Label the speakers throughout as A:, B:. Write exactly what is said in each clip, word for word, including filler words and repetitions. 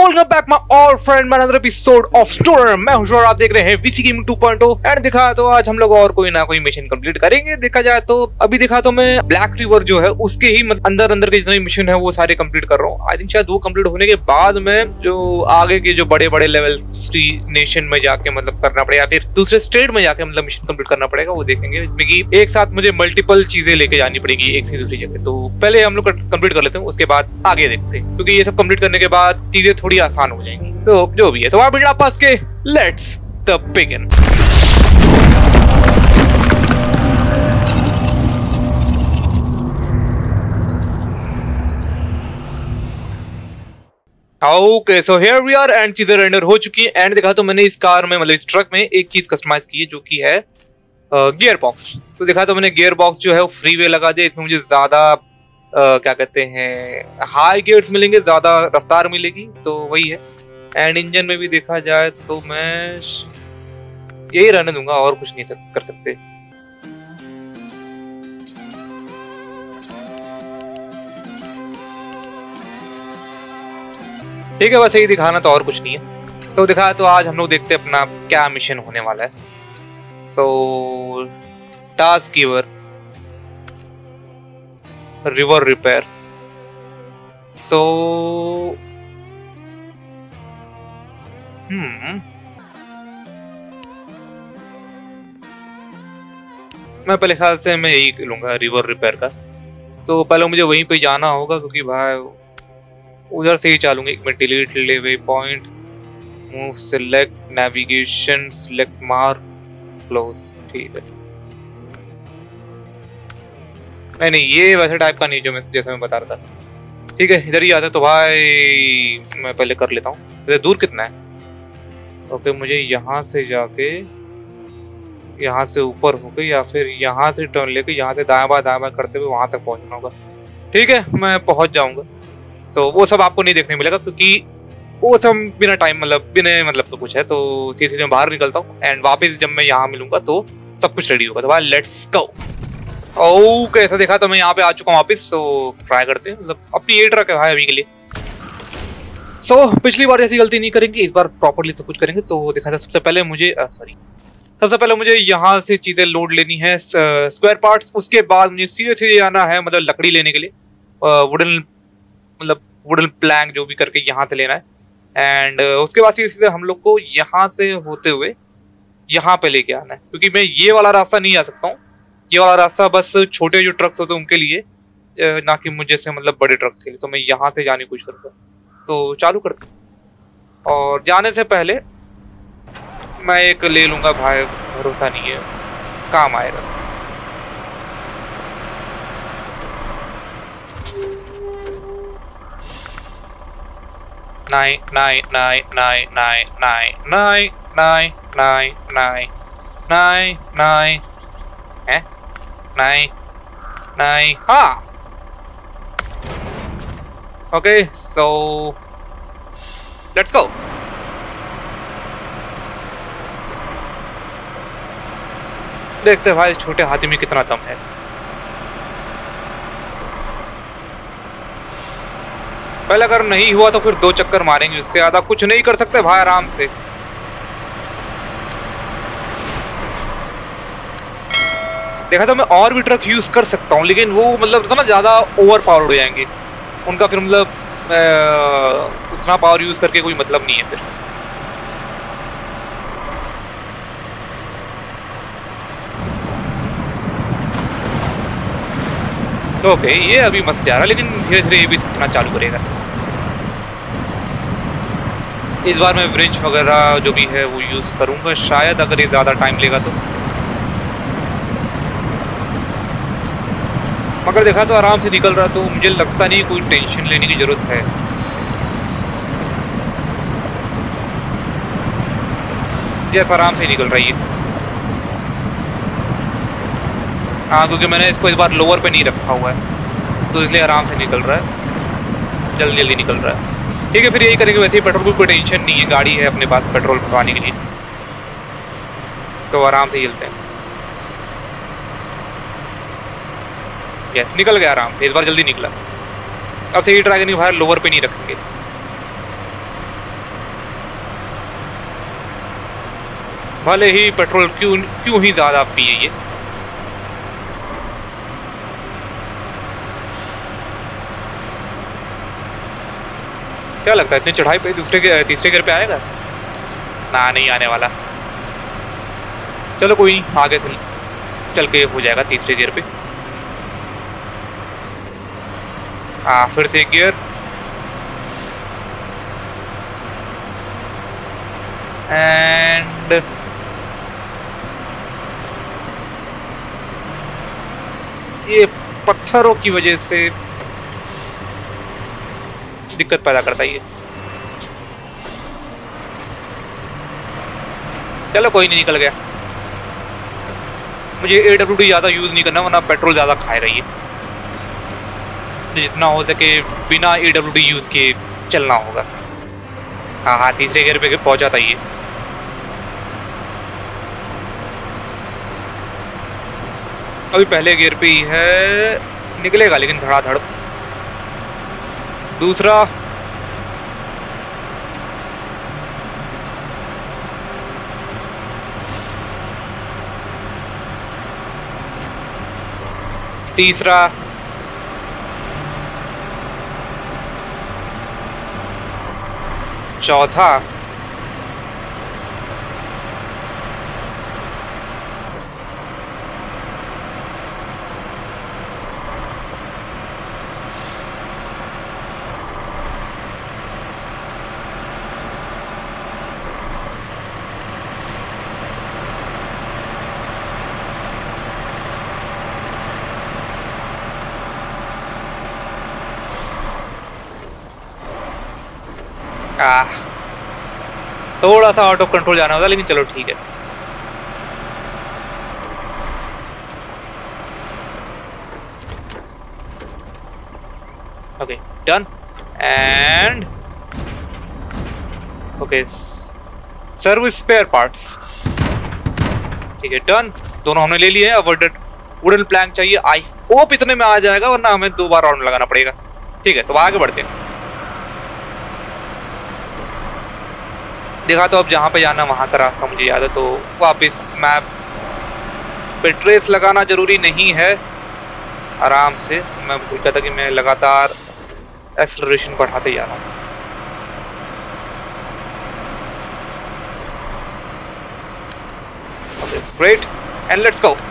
A: Welcome back my all friend my another episode of store. मैं हूं और आप देख रहे हैं VC gaming two point O. And दिखा तो आज हम लोग और कोई ना कोई मिशन कंप्लीट करेंगे। देखा जाए तो अभी दिखा तो मैं ब्लैक रिवर जो है उसके ही मतलब अंदर अंदर के जितने मिशन है वो सारे कंप्लीट कर रहा हूँ। आई थिंक शायद वो कंप्लीट होने के बाद में जो आगे के जो बड़े बड़े लेवल नेशन में जाके मतलब करना पड़ेगा, फिर दूसरे स्टेट में जाके मतलब मिशन कंप्लीट करना पड़ेगा, वो देखेंगे। इसमें की एक साथ मुझे मल्टीपल चीजें लेके जानी पड़ेगी एक से दूसरी जगह। तो पहले हम लोग कंप्लीट कर लेते हैं, उसके बाद आगे देखते हैं, क्योंकि ये सब कंप्लीट करने के बाद चीजें थोड़ी आसान हो जाएंगी। तो जो भी है तो वहां बिना पास के let's the begin. Okay so here we are and चीजें रेंडर हो चुकी है। एंड देखा तो मैंने इस कार में मतलब इस ट्रक में एक चीज कस्टमाइज की है जो कि है गियर बॉक्स। तो देखा तो मैंने गियर बॉक्स जो है वो फ्री वे लगा दिया। इसमें मुझे ज्यादा Uh, क्या कहते हैं हाई गियर्स मिलेंगे, ज्यादा रफ्तार मिलेगी, तो वही है। एंड इंजन में भी देखा जाए तो मैं यही रहने दूंगा, और कुछ नहीं सक, कर सकते। ठीक है, बस यही दिखाना, तो और कुछ नहीं है। तो दिखाया तो आज हम लोग देखते हैं अपना क्या मिशन होने वाला है। So task giver river repair. So hmm मैं पहले ख्याल से मैं यही लूंगा रिवर रिपेयर का। तो पहले मुझे वहीं पे जाना होगा, क्योंकि भाई उधर से ही चलूंगा। एक मिनट, डिलीट ले point, move select navigation, select mark, close. ठीक है, नहीं नहीं ये वैसे टाइप का नहीं जो मैं जैसे मैं बता रहा था। ठीक है, इधर ही आता है, तो भाई मैं पहले कर लेता हूँ। इधर दूर कितना है? ओके, मुझे यहाँ से जाके यहाँ से ऊपर होके या फिर यहाँ से टर्न लेके यहाँ से दाएं बाएं दाएं बाएं करते हुए वहां तक पहुंचना होगा। ठीक है, मैं पहुंच जाऊंगा। तो वो सब आपको नहीं देखने मिलेगा, क्योंकि वो सब बिना टाइम मतलब बिना मतलब तो कुछ है। तो सीधे सीधे बाहर निकलता हूँ एंड वापस जब मैं यहाँ मिलूंगा तो सब कुछ रेडी होगा। तो भाई लेट्स गो। ओह कैसा देखा तो मैं यहाँ पे आ चुका हूँ वापिस। तो ट्राई करते हैं, मतलब अपनी ये ट्रक है भाई अभी के लिए। सो so, पिछली बार ऐसी गलती नहीं करेंगे, इस बार प्रॉपर्ली सब कुछ करेंगे। तो देखा था सबसे पहले मुझे सॉरी सबसे पहले मुझे यहाँ से चीजें लोड लेनी है, स्क्वायर पार्ट्स। उसके बाद मुझे सीधे सीधे आना है मतलब लकड़ी लेने के लिए, वुडन मतलब वुडन प्लैंक जो भी करके यहाँ से लेना है। एंड उसके बाद सीधे सीधे हम लोग को यहाँ से होते हुए यहाँ पे लेके आना है, क्योंकि मैं ये वाला रास्ता नहीं आ सकता हूँ। ये वाला रास्ता बस छोटे जो ट्रक्स होते हैं उनके लिए, ना कि मुझे से मतलब बड़े ट्रक्स के लिए। तो मैं यहाँ से जाने की कोशिश करूँगा। तो चालू करते हैं, और जाने से पहले मैं एक ले लूँगा भाई, भरोसा नहीं है, काम आएगा। Nine nine nine nine nine nine nine nine nine nine nine nine है नाइन नाइन हाँ। Okay so let's go. देखते हैं भाई छोटे हाथी में कितना दम है। पहले अगर नहीं हुआ तो फिर दो चक्कर मारेंगे, उससे ज्यादा कुछ नहीं कर सकते भाई आराम से। देखा तो मैं और भी ट्रक यूज कर सकता हूँ, लेकिन वो मतलब ना ज्यादा ओवर पावर हो जाएंगे उनका, फिर मतलब उतना पावर यूज करके कोई मतलब नहीं है फिर। तो ओके ये अभी मस्त जा रहा है, लेकिन धीरे धीरे ये भी थकना चालू करेगा। इस बार मैं ब्रिज वगैरह जो भी है वो यूज करूंगा शायद, अगर ये ज्यादा टाइम लेगा तो। मगर देखा तो आराम से निकल रहा, तो मुझे लगता नहीं कोई टेंशन लेने की जरूरत है। यस आराम से निकल रही है। हाँ, क्योंकि मैंने इसको इस बार लोअर पे नहीं रखा हुआ है, तो इसलिए आराम से निकल रहा है, जल्दी जल्दी निकल रहा है। ठीक है, फिर यही करेंगे। वैसे ही पेट्रोल की कोई टेंशन नहीं है, गाड़ी है अपने पास पेट्रोल भरवाने के लिए, तो आराम से चलते हैं। यस निकल गया आराम से, इस बार जल्दी निकला। अब से ये ट्राई करनी बाहर लोअर पे नहीं रखेंगे। भले ही पेट्रोल क्यों क्यों ही ज्यादा पिए ये। क्या लगता है इतनी चढ़ाई पे दूसरे के तीसरे गियर पे आएगा? ना नहीं आने वाला। चलो कोई नहीं, आगे से चल के हो जाएगा तीसरे गियर पे। हाँ फिर से एक गियर एंड ये पत्थरों की वजह से दिक्कत पैदा करता है ये। चलो कोई नहीं, निकल गया। मुझे ए डब्ल्यू डी ज़्यादा यूज़ नहीं करना वरना पेट्रोल ज़्यादा खाएगा ये, तो जितना हो सके बिना ए डब्ल्यू डी यूज़ के चलना होगा। हाँ हाँ तीसरे गियर पे पहुंच जाता ये। अभी पहले गियर पे ही है, निकलेगा लेकिन धड़ाधड़। दूसरा तीसरा चौथा आ, थोड़ा सा आउट ऑफ कंट्रोल जाना होता लेकिन चलो ठीक है। Okay done and okay service spare parts, ठीक है डन। दोनों हमने ले लिए हैं। अब वुडन वुडन प्लैंक चाहिए। आई होप इतने में आ जाएगा वरना हमें दो बार राउंड लगाना पड़ेगा। ठीक है तो आगे बढ़ते हैं। देखा तो अब जहाँ पे जाना वहाँ का रास्ता मुझे याद है, तो वापस मैप पे ट्रेस लगाना जरूरी नहीं है। आराम से मैं भूल गया था कि मैं लगातार एक्सेलरेशन बढ़ाते जा रहा हूँ। Okay great and let's go.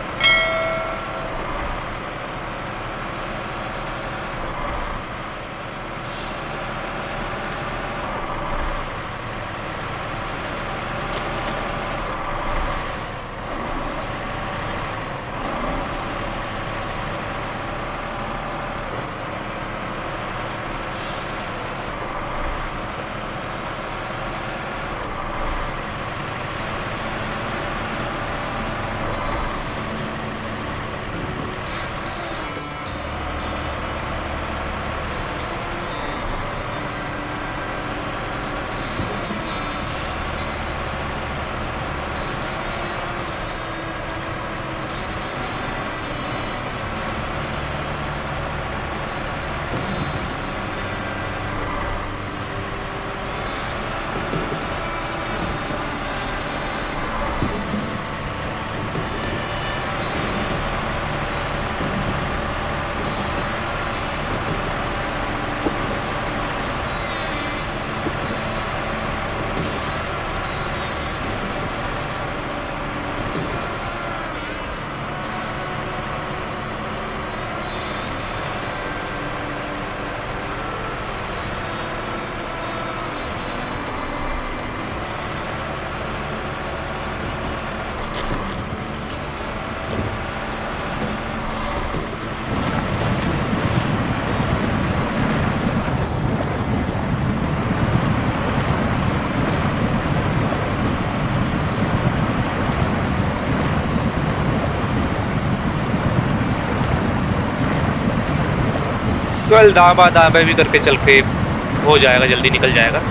A: Twelve दाबा दाबा भी करके चल के हो जाएगा, जल्दी निकल जाएगा।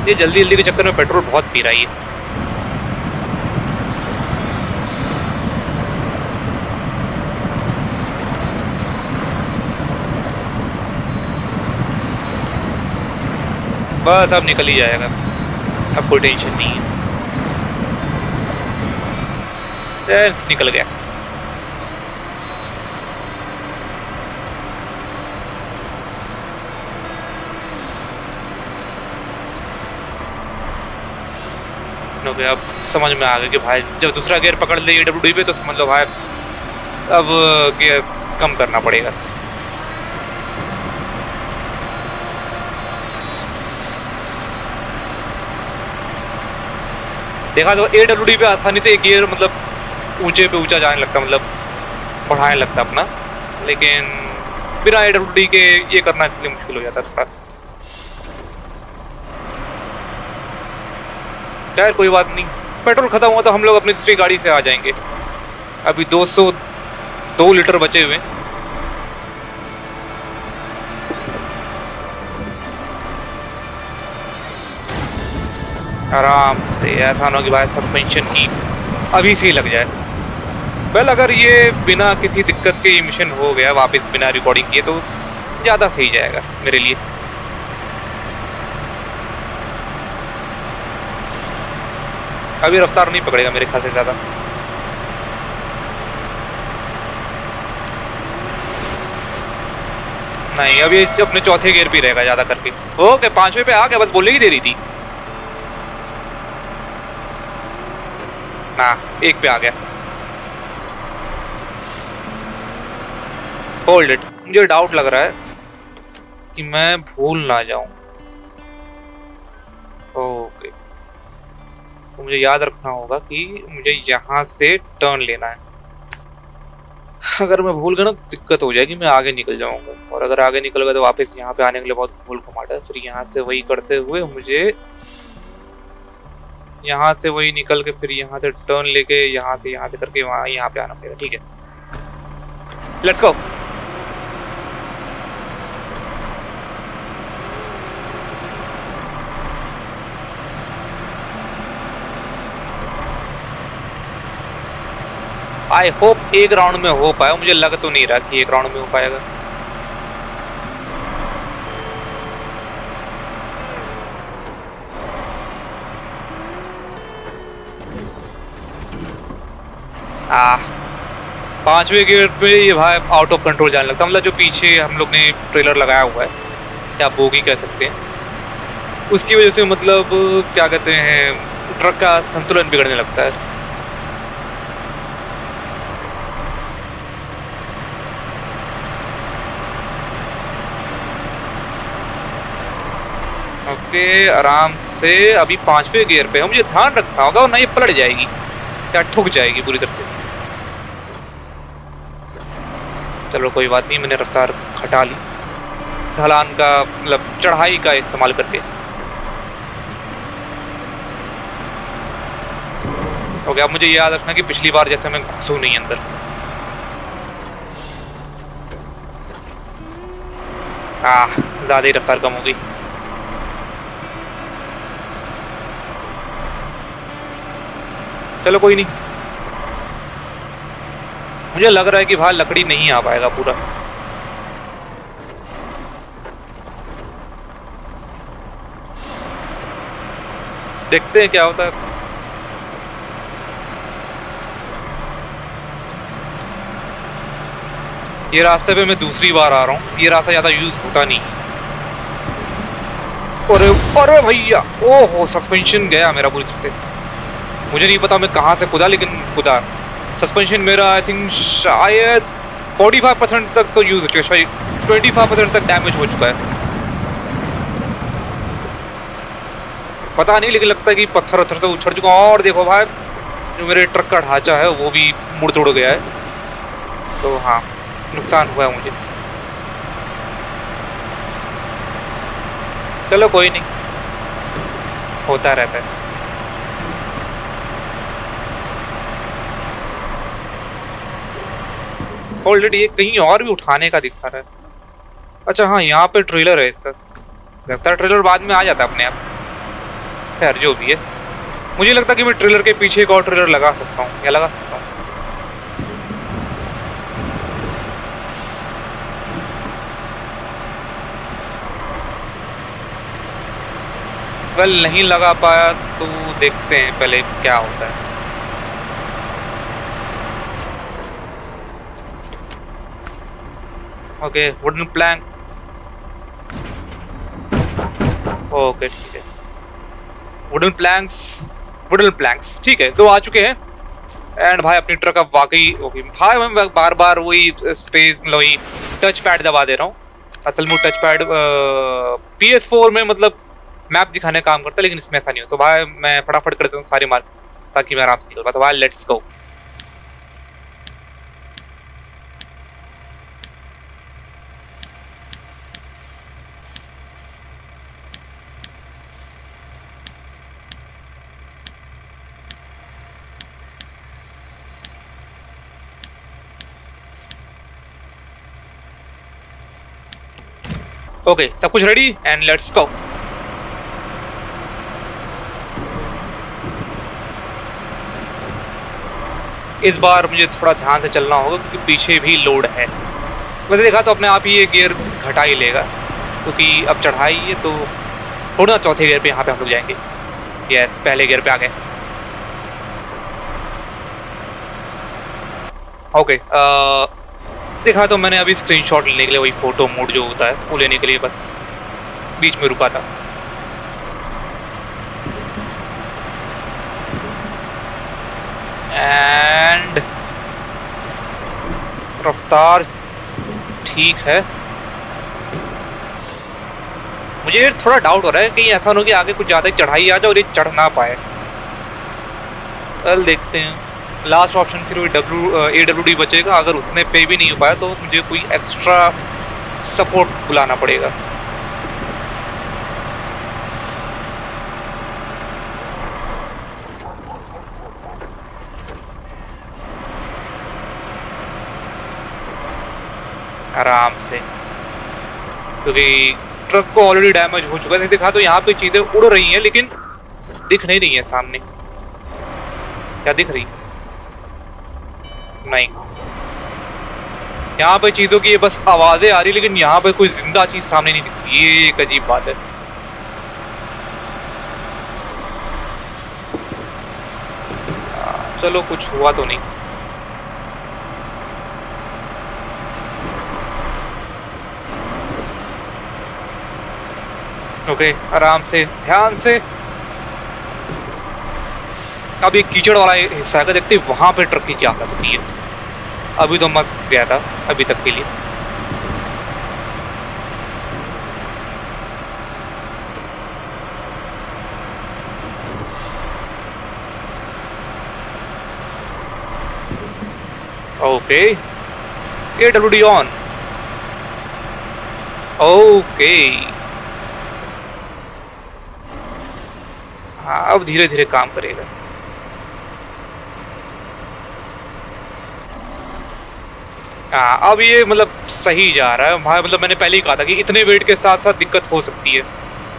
A: ये जल्दी जल्दी के चक्कर में पेट्रोल बहुत पी रहा है ये। बस अब निकल ही जाएगा, अब कोई टेंशन नहीं है। निकल गया। ओके, अब समझ में आ गया कि भाई जब दूसरा गियर पकड़ ले डब्ल्यू डी पे तो समझ लो भाई अब गियर कम करना पड़ेगा। देखा तो ए डब्ल्यू डी पे आसानी से एक गियर मतलब ऊंचे पे ऊंचा जाने लगता, मतलब बढ़ाने लगता अपना, लेकिन बिना ए डब्ल्यू डी के ये करना इसलिए मुश्किल हो जाता थोड़ा। यार कोई बात नहीं, पेट्रोल खत्म हुआ तो हम लोग अपनी दूसरी गाड़ी से आ जाएंगे। अभी दो सौ दो लीटर बचे हुए। आराम से, ऐसा ना हो कि भाई सस्पेंशन की अभी से ही लग जाए। वेल अगर ये बिना किसी दिक्कत के मिशन हो गया वापस बिना रिकॉर्डिंग किए तो ज़्यादा सही जाएगा मेरे लिए। अभी रफ्तार नहीं पकड़ेगा मेरे ख्याल से ज़्यादा। नहीं, अभी अपने चौथे गियर पे रहेगा ज़्यादा करके। ओके, पांचवे पे आ गया, बस बोलने ही दे रही थी ना, एक पे आ गया। होल्ड इट, मुझे डाउट लग रहा है कि मैं भूल ना जाऊं। ओके, तो मुझे याद रखना होगा कि मुझे यहाँ से टर्न लेना है। अगर मैं भूल गया ना तो दिक्कत हो जाएगी, मैं आगे निकल जाऊंगा, और अगर आगे निकल गया तो वापस यहाँ पे आने के लिए बहुत भूल घुमाता है। फिर यहाँ से वही करते हुए मुझे यहाँ से वही निकल के फिर यहाँ से टर्न लेके यहाँ से यहाँ से करके वहाँ यहाँ पे आना पड़ेगा। ठीक है, लेट्स गो। आई होप एक राउंड में हो पाया, मुझे लग तो नहीं रहा कि एक राउंड में हो पाएगा। आ पांचवे गियर पे ये भाई आउट ऑफ कंट्रोल जाने लगता, मतलब जो पीछे हम लोग ने ट्रेलर लगाया हुआ है या बोगी कह सकते हैं, उसकी वजह से मतलब क्या कहते हैं ट्रक का संतुलन बिगड़ने लगता है। ओके, आराम से। अभी पांचवे गियर पे है, मुझे ध्यान रखना होगा और ना ये पलट जाएगी या ठुक जाएगी पूरी तरह से। चलो कोई बात नहीं, मैंने रफ्तार घटा ली ढलान का, मतलब चढ़ाई का इस्तेमाल करके। हो गया। अब मुझे याद रखना कि पिछली बार जैसे मैं घुसूं नहीं अंदर। आह, ज्यादा ही रफ्तार कम हो गई। चलो कोई नहीं, मुझे लग रहा है कि भाई लकड़ी नहीं आ पाएगा पूरा। देखते हैं क्या होता है। ये रास्ते पे मैं दूसरी बार आ रहा हूँ, ये रास्ता ज्यादा यूज होता नहीं। अरे अरे भैया, ओहो, सस्पेंशन गया मेरा पूरी तरह से। मुझे नहीं पता मैं कहाँ से कूदा, लेकिन कूदा। सस्पेंशन मेरा आई थिंक शायद पैंतालीस परसेंट तक तो यूज हो चुका है, शायद पच्चीस परसेंट तक डैमेज हो चुका है। पता नहीं, लेकिन लगता है कि पत्थर वत्थर से उछड़ चुका। और देखो भाई, जो मेरे ट्रक का ढांचा है वो भी मुड़ तोड़ गया है, तो हाँ नुकसान हुआ है मुझे। चलो कोई नहीं, होता रहता है। ऑलरेडी ये कहीं और भी उठाने का दिखा रहा है। अच्छा हाँ, यहाँ पे ट्रेलर है इसका, लगता है ट्रेलर बाद में आ जाता है अपने आप। खैर जो भी है, मुझे लगता है कि मैं ट्रेलर के पीछे एक और ट्रेलर लगा सकता हूँ या लगा सकता हूँ। वेल नहीं लगा पाया तो देखते हैं पहले क्या होता है। ओके वुडन प्लैंक, ओके ठीक है, वुडन प्लैंक्स, वुडन प्लैंक्स ठीक है, दो आ चुके हैं। एंड भाई अपनी ट्रक अब वाकई ओके भाई, मैं बार बार वही स्पेस मतलब वही टच पैड दबा दे रहा हूँ। असल में टच पैड पी एस फोर में मतलब मैप दिखाने का काम करता है, लेकिन इसमें ऐसा नहीं हो। तो भाई मैं फटाफट कर देता हूँ सारे मार्क ताकि मैं आराम से निकल पाऊँ। तो भाई लेट्स गो। ओके सब कुछ रेडी एंड लेट्स गो। इस बार मुझे थोड़ा ध्यान से चलना होगा क्योंकि पीछे भी लोड है। वैसे देखा तो अपने आप ही ये गियर घटा ही लेगा क्योंकि अब चढ़ाई है तो थोड़ा चौथे गियर पे यहाँ पे हम लोग जाएंगे। यस पहले गियर पे आ गए। ओके देखा तो मैंने अभी स्क्रीनशॉट लेने के लिए वही फोटो मोड जो होता है वो लेने के लिए बस बीच में रुका था। एंड रफ्तार ठीक है। मुझे थोड़ा डाउट हो रहा है कहीं ऐसा हो कि आगे कुछ ज्यादा चढ़ाई आ जाए और ये चढ़ ना पाए। कल देखते हैं। लास्ट ऑप्शन फिर वही डब्ल्यू ए डब्ल्यू डी बचेगा। अगर उतने पे भी नहीं हो पाया तो मुझे कोई एक्स्ट्रा सपोर्ट बुलाना पड़ेगा। आराम से क्योंकि ट्रक को ऑलरेडी डैमेज हो चुका है। दिखा तो यहाँ पे चीजें उड़ रही हैं लेकिन दिख नहीं रही है सामने। क्या दिख रही? नहीं, यहाँ पे चीजों की बस आवाजें आ रही लेकिन यहाँ पे कोई जिंदा चीज सामने नहीं दिखती। ये एक अजीब बात है। आ, चलो कुछ हुआ तो नहीं। ओके आराम से ध्यान से। अब ये कीचड़ वाला हिस्सा है, देखते वहां पे ट्रक की क्या हालत होती है। अभी तो मस्त गया था अभी तक के लिए। Okay A W D on. Okay हाँ अब धीरे धीरे काम करेगा। हाँ अब ये मतलब सही जा रहा है भाई। मतलब मैंने पहले ही कहा था कि इतने वेट के साथ साथ दिक्कत हो सकती है।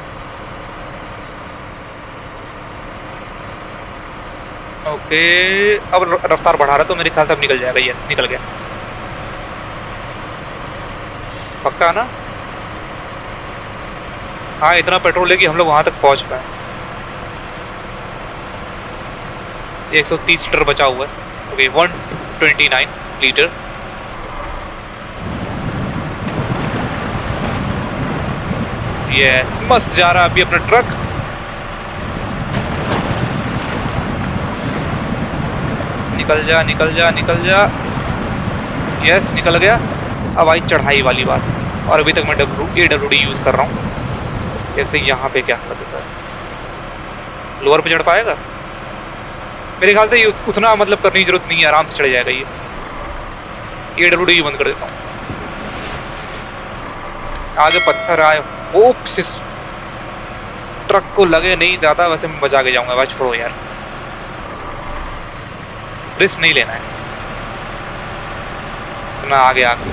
A: ओके अब रफ्तार बढ़ा रहा तो मेरे ख्याल से अब निकल जाएगा। ये निकल गया पक्का ना। हाँ इतना पेट्रोल है कि हम लोग वहां तक पहुंच पाए। एक सौ तीस लीटर बचा हुआ है। Okay one twenty nine litre. Yes मस्त जा रहा है अभी अपना ट्रक। निकल जा निकल जा निकल जा। यस निकल गया। अब आई चढ़ाई वाली बात। और अभी तक मैं W A W D use कर रहा हूँ। देखते यहाँ पे क्या हालत होता है। लोअर पे चढ़ पाएगा मेरे ख्याल से। ये उतना मतलब करने की जरूरत नहीं है, आराम से चढ़ जाएगा ये। ए डब्ल्यू डी बंद कर देता हूँ। आगे पत्थर आए ओप्स, ट्रक को लगे नहीं ज्यादा। वैसे मैं बचा के जाऊंगा। भाई छोड़ो यार, रिस्क नहीं लेना है इतना आगे आके।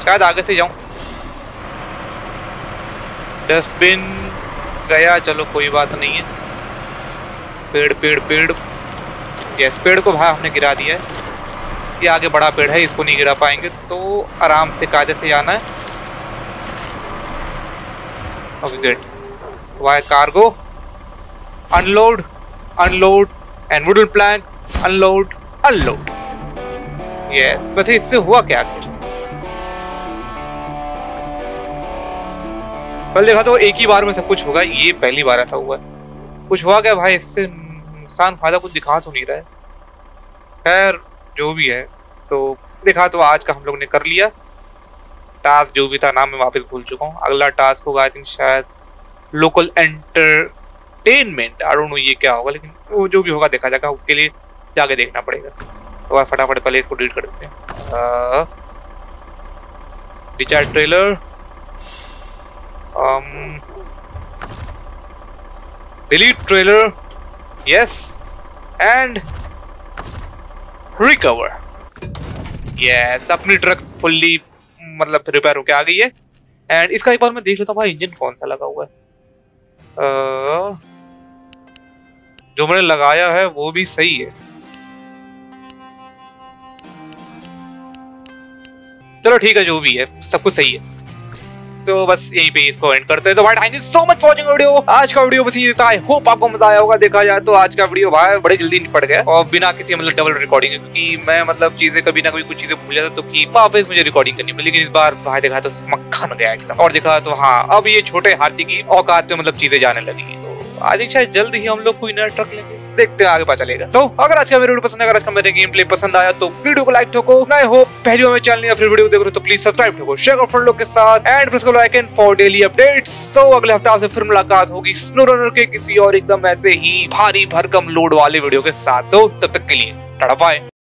A: शायद आगे से जाऊं। डस्टबिन गया, चलो कोई बात नहीं है। पेड़ पेड़ पेड़, यस पेड़ को भाई हमने गिरा दिया है। ये आगे बड़ा पेड़ है, इसको नहीं गिरा पाएंगे, तो आराम से कायदे से जाना है। Okay good. Y cargo unload unload and wooden plank unload unload. Yes वैसे इससे हुआ क्या आखिर? पहले देखा तो एक ही बार में सब कुछ होगा, ये पहली बार ऐसा हुआ है। कुछ हुआ क्या भाई? इससे नुकसान फायदा कुछ दिखा तो नहीं रहा है। खैर जो भी है, तो देखा तो आज का हम लोग ने कर लिया। टास्क जो भी था नाम मैं वापस भूल चुका हूँ। अगला टास्क होगा आई थिंक शायद local entertainment, I don't know ये क्या होगा, लेकिन वो जो भी होगा देखा जाएगा, उसके लिए जाके देखना पड़ेगा। तो फटाफट पहले इसको डिलीट कर देते हैं। Recharge trailer, delete trailer, yes and recover. Yes अपनी ट्रक फुल्ली मतलब रिपेयर होके आ गई है। एंड इसका एक बार मैं देख लेता हूँ भाई इंजन कौन सा लगा हुआ है। uh, जो मैंने लगाया है वो भी सही है। चलो ठीक है, जो भी है सब कुछ सही है। तो बस यहीं पे इसको एंड करते हैं। तो भाई thank you so much for watching video. आज का वीडियो बस ये था। आई होप आपको मजा आया होगा। देखा जाए तो आज का वीडियो भाई बड़े जल्दी निपट गया और बिना किसी मतलब डबल रिकॉर्डिंग, क्योंकि मैं मतलब चीजें कभी ना कभी कुछ चीजें भूल जाता तो कि वापस मुझे रिकॉर्डिंग करनी पड़ी। लेकिन इस बार भाई देखा तो मक्खन गया एकदम। और देखा तो हाँ अब ये छोटे हाथी की औकात में मतलब चीजें जाने लगी। तो आज शायद जल्द ही हम लोग कोई नया ट्रक लेंगे, देखते हैं आगे पता चलेगा। सो so, अगर आज का वीडियो पसंद है, अगर आज का मेरे गेम प्ले पसंद आया तो वीडियो को लाइक ठोको। नए हो पहली बार मेरे चैनल या फिर वीडियो देख रहे हो तो प्लीज सब्सक्राइब ठोको, शेयर करो फ्रेंड लोग के साथ एंड प्रेस करो icon for daily updates. So अगले हफ्ते आपसे फिर मुलाकात होगी स्नो रनर के किसी और एकदम ऐसे ही भारी भरकम लोड वाले वीडियो के साथ। सो so, तब तक के लिए टाटा बाय।